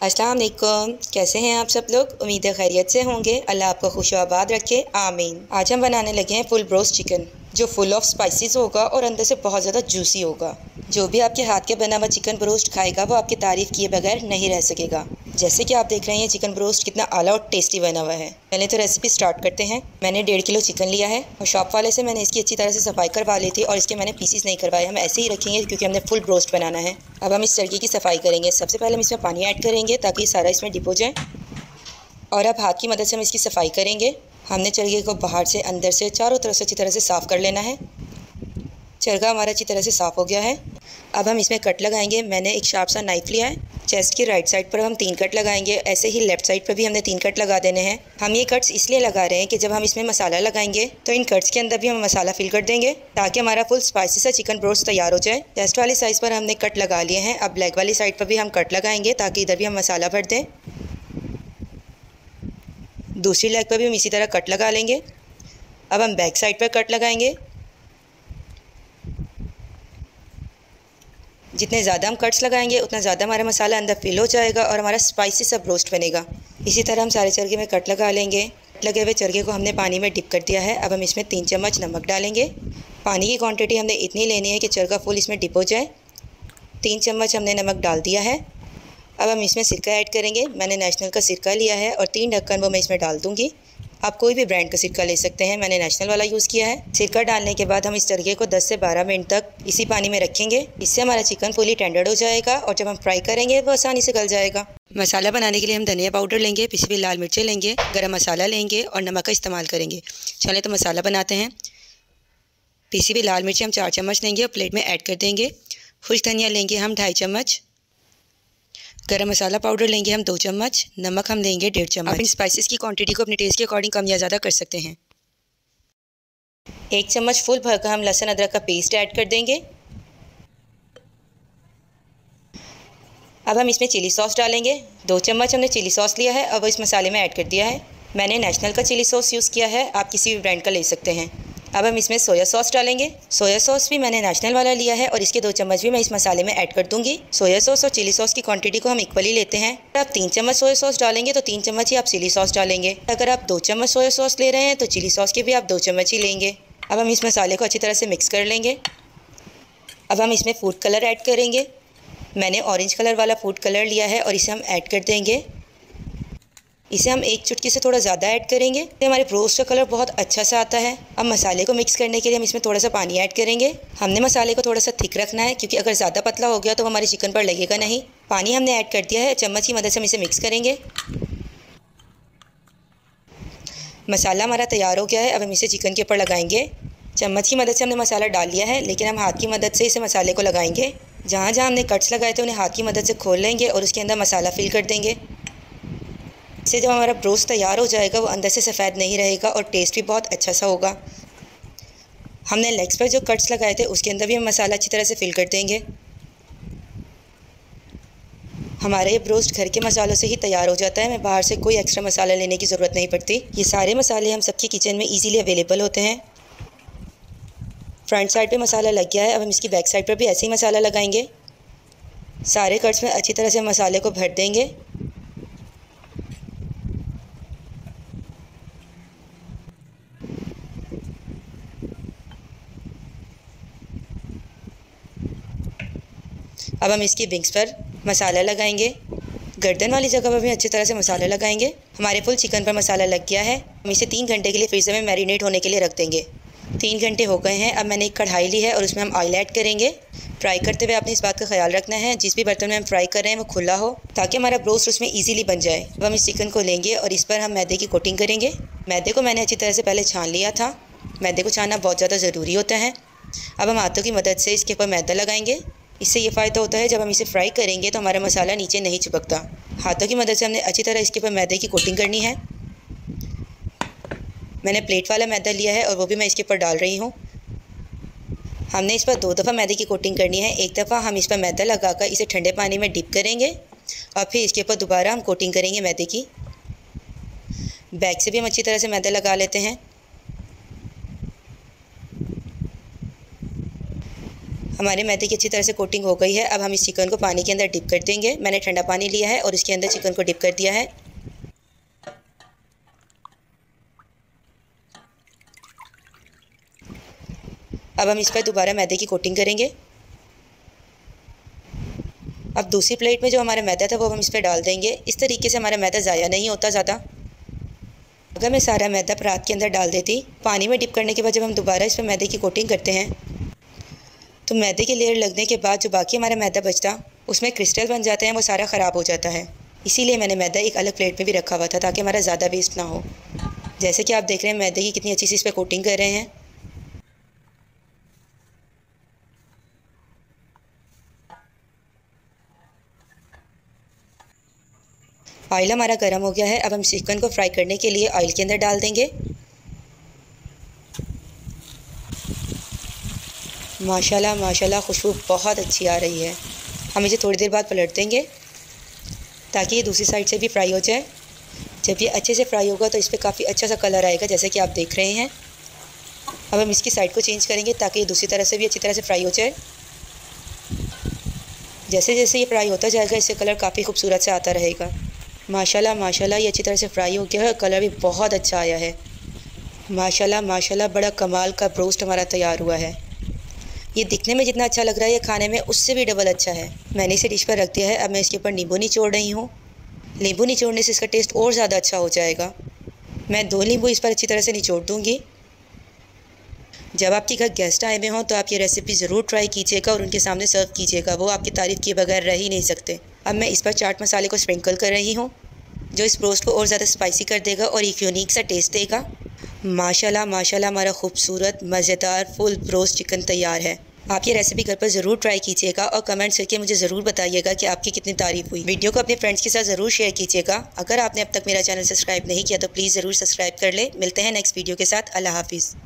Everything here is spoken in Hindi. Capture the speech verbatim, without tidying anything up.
अस्सलाम वालेकुम। कैसे हैं आप सब लोग? उम्मीद है खैरियत से होंगे। अल्लाह आपको खुश आबाद रखे, आमीन। आज हम बनाने लगे हैं फुल ब्रोस्ट चिकन, जो फुल ऑफ स्पाइसेस होगा और अंदर से बहुत ज़्यादा जूसी होगा। जो भी आपके हाथ के बना हुआ चिकन ब्रोस्ट खाएगा वो आपकी तारीफ़ किए बगैर नहीं रह सकेगा। जैसे कि आप देख रहे हैं चिकन ब्रोस्ट कितना आला और टेस्टी बना हुआ है। पहले तो रेसिपी स्टार्ट करते हैं। मैंने डेढ़ किलो चिकन लिया है और शॉप वाले से मैंने इसकी अच्छी तरह से सफाई करवा ली थी और इसके मैंने पीसीस नहीं करवाए, हम ऐसे ही रखेंगे क्योंकि हमने फुल ब्रोस्ट बनाना है। अब हम इस तड़के की सफाई करेंगे। सबसे पहले हम इसमें पानी ऐड करेंगे ताकि सारा इसमें डिप हो जाए और अब हाथ की मदद से हम इसकी सफाई करेंगे। हमने चरगे को बाहर से अंदर से चारों तरफ से अच्छी तरह से साफ़ कर लेना है। चरगा हमारा अच्छी तरह से साफ़ हो गया है। अब हम इसमें कट लगाएंगे। मैंने एक शार्प सा नाइफ़ लिया है। चेस्ट की राइट साइड पर हम तीन कट लगाएंगे, ऐसे ही लेफ़्ट साइड पर भी हमने तीन कट लगा देने हैं। हम ये कट्स इसलिए लगा रहे हैं कि जब हम इसमें मसाला लगाएंगे तो इन कट्स के अंदर भी हम मसाला फिल कर देंगे ताकि हमारा फुल स्पाइसी सा चिकन ब्रोस्ट तैयार हो जाए। चेस्ट वाली साइज़ पर हमने कट लगा लिए हैं। अब लेग वाली साइड पर भी हम कट लगाएंगे ताकि इधर भी हम मसाला भर दें। दूसरी लेग पर भी हम इसी तरह कट लगा लेंगे। अब हम बैक साइड पर कट लगाएंगे। जितने ज़्यादा हम कट्स लगाएंगे उतना ज़्यादा हमारा मसाला अंदर फिल हो जाएगा और हमारा स्पाइसी सा ब्रोस्ट बनेगा। इसी तरह हम सारे चरगे में कट लगा लेंगे। कट लगे हुए चरगे को हमने पानी में डिप कर दिया है। अब हम इसमें तीन चम्मच नमक डालेंगे। पानी की क्वांटिटी हमने इतनी लेनी है कि चरगा फुल इसमें डिप हो जाए। तीन चम्मच हमने नमक डाल दिया है। अब हम इसमें सिरका ऐड करेंगे। मैंने नेशनल का सिरका लिया है और तीन ढक्कन वो मैं इसमें डाल दूँगी। आप कोई भी ब्रांड का सिरका ले सकते हैं, मैंने नेशनल वाला यूज़ किया है। सिरका डालने के बाद हम इस चरगे को दस से बारह मिनट तक इसी पानी में रखेंगे। इससे हमारा चिकन फुली टेंडर हो जाएगा और जब हम फ्राई करेंगे वो आसानी से गल जाएगा। मसाला बनाने के लिए हम धनिया पाउडर लेंगे, पिसी हुई लाल मिर्चें लेंगे, गरम मसाला लेंगे और नमक का इस्तेमाल करेंगे। चलें तो मसाला बनाते हैं। पिसी हुई लाल मिर्चें हम चार चम्मच लेंगे और प्लेट में ऐड कर देंगे। खुश्क धनिया लेंगे हम ढाई चम्मच। गरम मसाला पाउडर लेंगे हम दो चम्मच। नमक हम लेंगे डेढ़ चम्मच। आप इन स्पाइसेस की क्वांटिटी को अपने टेस्ट के अकॉर्डिंग कम या ज़्यादा कर सकते हैं। एक चम्मच फुल भरकर हम लहसुन अदरक का पेस्ट ऐड कर देंगे। अब हम इसमें चिली सॉस डालेंगे। दो चम्मच हमने चिली सॉस लिया है और वो इस मसाले में ऐड कर दिया है। मैंने नेशनल का चिली सॉस यूज़ किया है, आप किसी भी ब्रांड का ले सकते हैं। अब हम इसमें सोया सॉस डालेंगे। सोया सॉस भी मैंने नेशनल वाला लिया है और इसके दो चम्मच भी मैं इस मसाले में ऐड कर दूंगी। सोया सॉस और चिली सॉस की क्वांटिटी को हम इक्वली लेते हैं। अगर आप तीन चम्मच सोया सॉस डालेंगे तो तीन चम्मच ही आप चिली सॉस डालेंगे। अगर आप दो चम्मच सोया सॉस ले रहे हैं तो चिली सॉस के भी आप दो चम्मच ही लेंगे। अब हम इस मसाले को अच्छी तरह से मिक्स कर लेंगे। अब हम इसमें फूड कलर ऐड करेंगे। मैंने ऑरेंज कलर वाला फूड कलर लिया है और इसे हम ऐड कर देंगे। इसे हम एक चुटकी से थोड़ा ज़्यादा ऐड करेंगे तो हमारे ब्रोस्ट का कलर बहुत अच्छा सा आता है। अब मसाले को मिक्स करने के लिए हम इसमें थोड़ा सा पानी ऐड करेंगे। हमने मसाले को थोड़ा सा थिक रखना है क्योंकि अगर ज़्यादा पतला हो गया तो हमारे चिकन पर लगेगा नहीं। पानी हमने ऐड कर दिया है। चम्मच की मदद से हम इसे मिक्स करेंगे। मसाला हमारा तैयार हो गया है। अब हम इसे चिकन के ऊपर लगाएंगे। चम्मच की मदद से हमने मसाला डाल लिया है, लेकिन हम हाथ की मदद से इसे मसाले को लगाएंगे। जहाँ जहाँ हमने कट्स लगाए थे उन्हें हाथ की मदद से खोल लेंगे और उसके अंदर मसाला फिल कर देंगे। इससे जब हमारा ब्रोस्ट तैयार हो जाएगा वो अंदर से सफ़ेद नहीं रहेगा और टेस्ट भी बहुत अच्छा सा होगा। हमने लेग्स पर जो कट्स लगाए थे उसके अंदर भी हम मसाला अच्छी तरह से फिल कर देंगे। हमारा ये ब्रोस्ट घर के मसालों से ही तैयार हो जाता है। हमें बाहर से कोई एक्स्ट्रा मसाला लेने की ज़रूरत नहीं पड़ती। ये सारे मसाले हम सबकी किचन में ईजीली अवेलेबल होते हैं। फ्रंट साइड पे मसाला लग गया है। अब हम इसकी बैक साइड पर भी ऐसे ही मसाला लगाएंगे। सारे कट्स में अच्छी तरह से मसाले को भर देंगे। अब हम इसकी विंग्स पर मसाला लगाएंगे। गर्दन वाली जगह पर भी अच्छी तरह से मसाला लगाएंगे। हमारे फुल चिकन पर मसाला लग गया है। हम इसे तीन घंटे के लिए फ्रीज़र में मैरिनेट होने के लिए रख देंगे। तीन घंटे हो गए हैं। अब मैंने एक कढ़ाई ली है और उसमें हम ऑयल ऐड करेंगे। फ्राई करते हुए आपने इस बात का ख्याल रखना है जिस भी बर्तन में हम फ्राई कर रहे हैं वो खुला हो ताकि हमारा ब्रोस्ट उसमें ईजीली बन जाए। अब हम इस चिकन को लेंगे और इस पर हम मैदे की कोटिंग करेंगे। मैदे को मैंने अच्छी तरह से पहले छान लिया था। मैदे को छानना बहुत ज़्यादा ज़रूरी होता है। अब हम हाथों की मदद से इसके ऊपर मैदा लगाएंगे। इससे ये फ़ायदा होता है जब हम इसे फ्राई करेंगे तो हमारा मसाला नीचे नहीं चिपकता। हाथों की मदद से हमने अच्छी तरह इसके ऊपर मैदे की कोटिंग करनी है। मैंने प्लेट वाला मैदा लिया है और वो भी मैं इसके ऊपर डाल रही हूँ। हमने इस पर दो दफ़ा मैदे की कोटिंग करनी है। एक दफ़ा हम इस पर मैदा लगाकर इसे ठंडे पानी में डिप करेंगे और फिर इसके ऊपर दोबारा हम कोटिंग करेंगे मैदे की। बैक से भी हम अच्छी तरह से मैदा लगा लेते हैं। हमारे मैदे की अच्छी तरह से कोटिंग हो गई है। अब हम इस चिकन को पानी के अंदर डिप कर देंगे। मैंने ठंडा पानी लिया है और इसके अंदर चिकन को डिप कर दिया है। अब हम इस पर दोबारा मैदे की कोटिंग करेंगे। अब दूसरी प्लेट में जो हमारा मैदा था वो हम इस पर डाल देंगे। इस तरीके से हमारा मैदा ज़ाया नहीं होता ज़्यादा। अगर मैं सारा मैदा परात के अंदर डाल देती, पानी में डिप करने के बाद जब हम दोबारा इस पर मैदे की कोटिंग करते हैं तो मैदे की लेयर लगने के बाद जो बाकी हमारा मैदा बचता उसमें क्रिस्टल बन जाते हैं, वो सारा ख़राब हो जाता है। इसीलिए मैंने मैदा एक अलग प्लेट में भी रखा हुआ था ताकि हमारा ज़्यादा वेस्ट ना हो। जैसे कि आप देख रहे हैं मैदे की कितनी अच्छी सी इस पर कोटिंग कर रहे हैं। ऑयल हमारा गर्म हो गया है। अब हम चिकन को फ्राई करने के लिए ऑयल के अंदर डाल देंगे। माशाल्लाह माशाल्लाह खुशबू बहुत अच्छी आ रही है। हम इसे थोड़ी देर बाद पलट देंगे ताकि ये दूसरी साइड से भी फ्राई हो जाए। जब ये अच्छे से फ्राई होगा तो इस पर काफ़ी अच्छा सा कलर आएगा, जैसे कि आप देख रहे हैं। अब हम इसकी साइड को चेंज करेंगे ताकि ये दूसरी तरफ से भी अच्छी तरह से फ्राई हो जाए। जैसे जैसे ये फ्राई होता जाएगा इससे कलर काफ़ी खूबसूरत से आता रहेगा। माशाल्लाह माशाल्लाह ये अच्छी तरह से फ्राई हो गया है। कलर भी बहुत अच्छा आया है। माशाल्लाह माशाल्लाह बड़ा कमाल का ब्रोस्ट हमारा तैयार हुआ है। ये दिखने में जितना अच्छा लग रहा है ये खाने में उससे भी डबल अच्छा है। मैंने इसे डिश पर रख दिया है। अब मैं इसके ऊपर नींबू निचोड़ रही हूँ। नींबू निचोड़ने से इसका टेस्ट और ज़्यादा अच्छा हो जाएगा। मैं दो नींबू इस पर अच्छी तरह से निचोड़ दूँगी। जब आपके घर गेस्ट आए हुए हों तो आप ये रेसिपी ज़रूर ट्राई कीजिएगा और उनके सामने सर्व कीजिएगा। वो आपकी तारीफ़ किए बगैर रह ही नहीं सकते। अब मैं इस पर चाट मसाले को स्प्रिंकल कर रही हूँ जो इस ब्रोस्ट को और ज़्यादा स्पाइसी कर देगा और एक यूनिक सा टेस्ट देगा। माशाल्लाह माशाल्लाह हमारा खूबसूरत मज़ेदार फुल ब्रोस्ट चिकन तैयार है। आप ये रेसिपी घर पर ज़रूर ट्राई कीजिएगा और कमेंट्स करके मुझे ज़रूर बताइएगा कि आपकी कितनी तारीफ़ हुई। वीडियो को अपने फ्रेंड्स के साथ ज़रूर शेयर कीजिएगा। अगर आपने अब तक मेरा चैनल सब्सक्राइब नहीं किया तो प्लीज़ ज़रूर सब्सक्राइब कर ले। मिलते हैं नेक्स्ट वीडियो के साथ। अल्लाह हाफिज़।